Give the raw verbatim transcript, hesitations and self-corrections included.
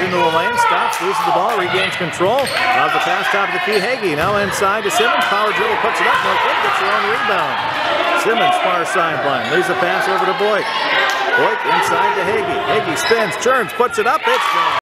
into the lane, stops, loses the ball, regains control. Allows the pass top of the key, Heggie. Now inside to Simmons. Power dribble, puts it up. Northwood gets her own rebound. Simmons, far sideline. Leaves the pass over to Boyd. Boyd inside to Heggie. Heggie spins, turns, puts it up. It's gone.